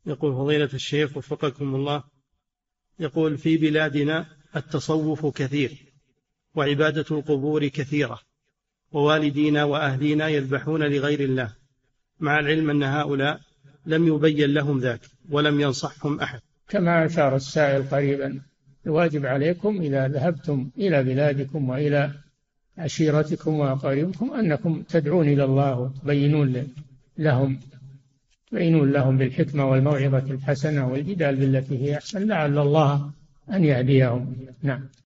يقول فضيلة الشيخ وفقكم الله، يقول في بلادنا التصوف كثير وعبادة القبور كثيرة، ووالدينا وأهلينا يذبحون لغير الله، مع العلم أن هؤلاء لم يبين لهم ذاك ولم ينصحهم أحد. كما أشار السائل قريبا، الواجب عليكم إذا ذهبتم إلى بلادكم وإلى عشيرتكم وأقاربكم أنكم تدعون إلى الله وتبينون لهم بالحكمة والموعظة الحسنة والجدال بالتي هي أحسن، لعل الله أن يهديهم. نعم.